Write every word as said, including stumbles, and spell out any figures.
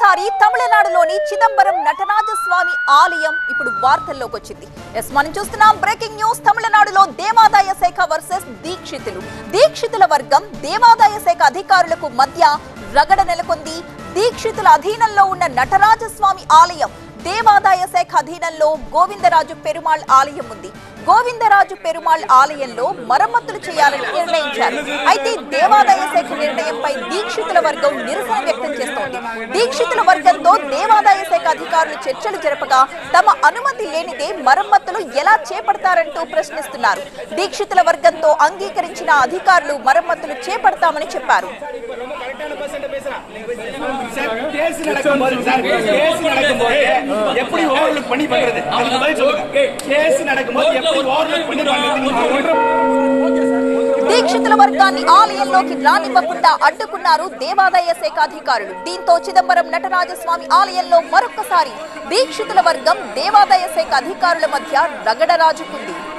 మరొక్కసారి తమిళనాడులోని చిదంబరం నటరాజస్వామి ఆలయం ఇప్పుడు వార్తల్లోకి వచ్చింది. ఎస్ మనం చూస్తున్నాం బ్రేకింగ్ న్యూస్. తమిళనాడులో దేవాదాయ శాఖ వర్సెస్ దీక్షితులు. దీక్షితుల వర్గం దేవాదాయ శాఖ అధికారులకు మధ్య రగడ నెలకొంది. దీక్షితుల అధీనంలో ఉన్న నటరాజస్వామి ఆలయం, దేవాదాయ శాఖ అధీనంలో గోవిందరాజు పెరుమాళ్ ఆలయం ఉంది. గోవిందరాజు పెరుమాళ్ ఆలయంలో మరమ్మతులు చేయాలని నిర్ణయించారు. అయితే దేవాదాయ శాఖ నిర్ణయంపై దీక్షితుల వర్గం నిరసన వ్యక్తం చేస్తోంది. దీక్షితుల వర్గంతో దేవాదాయ శాఖ అధికారులు చర్చలు జరపగా తమ అనుమతి లేనిదే మరమ్మతులు ఎలా చేపడతారంటూ ప్రశ్నిస్తున్నారు. దీక్షితుల వర్గంతో అంగీకరించిన అధికారులు మరమ్మతులు చేపడతామని చెప్పారు. దీక్షితుల వర్గాన్ని ఆలయంలోకి రానివ్వకుండా అడ్డుకున్నారు దేవాదాయ శాఖ అధికారులు. దీంతో చిదంబరం నటరాజస్వామి ఆలయంలో మరొక్కసారి దీక్షితుల వర్గం, దేవాదాయ శాఖ అధికారుల మధ్య రగడ రాజుకుంది.